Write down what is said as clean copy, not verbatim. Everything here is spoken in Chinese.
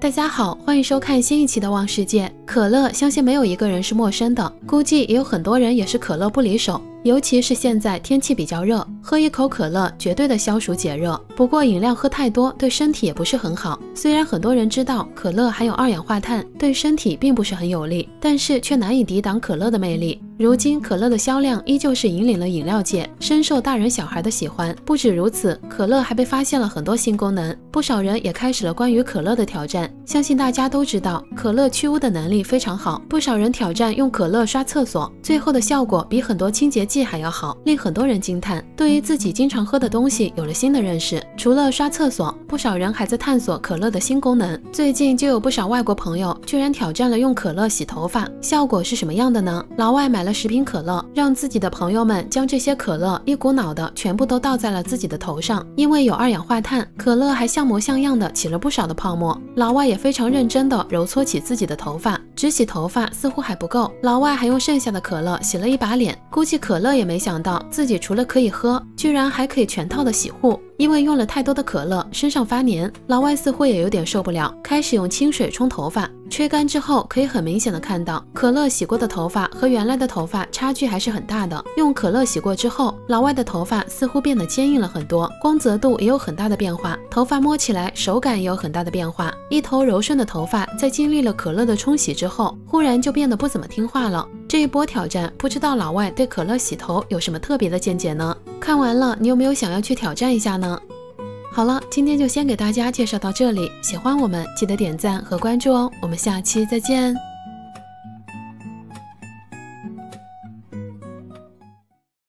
大家好，欢迎收看新一期的《望世界》。可乐，相信没有一个人是陌生的，估计也有很多人也是可乐不离手。尤其是现在天气比较热，喝一口可乐绝对的消暑解热。不过饮料喝太多对身体也不是很好。虽然很多人知道可乐含有二氧化碳，对身体并不是很有利，但是却难以抵挡可乐的魅力。如今可乐的销量依旧是引领了饮料界，深受大人小孩的喜欢。不止如此，可乐还被发现了很多新功能，不少人也开始了关于可乐的挑战。相信大家都知道，可乐去污的能力非常好，不少人挑战用可乐刷厕所，最后的效果比很多清洁剂还要好，令很多人惊叹，对于自己经常喝的东西有了新的认识。除了刷厕所，不少人还在探索可乐的新功能。最近就有不少外国朋友居然挑战了用可乐洗头发，效果是什么样的呢？老外买了10瓶可乐，让自己的朋友们将这些可乐一股脑的全部都倒在了自己的头上，因为有二氧化碳，可乐还像模像样的起了不少的泡沫。老外也非常认真的揉搓起自己的头发，只洗头发似乎还不够，老外还用剩下的可乐洗了一把脸。估计可乐也没想到自己除了可以喝，居然还可以全套的洗护。因为用了太多的可乐，身上发黏，老外似乎也有点受不了，开始用清水冲头发。吹干之后，可以很明显的看到，可乐洗过的头发和原来的头发差距还是很大的。用可乐洗过之后，老外的头发似乎变得坚硬了很多，光泽度也有很大的变化，头发摸起来手感也有很大的变化。一头柔顺的头发在经历了可乐的冲洗之后，忽然就变得不怎么听话了。这一波挑战，不知道老外对可乐洗头有什么特别的见解呢？看完了，你有没有想要去挑战一下呢？好了，今天就先给大家介绍到这里，喜欢我们记得点赞和关注哦，我们下期再见。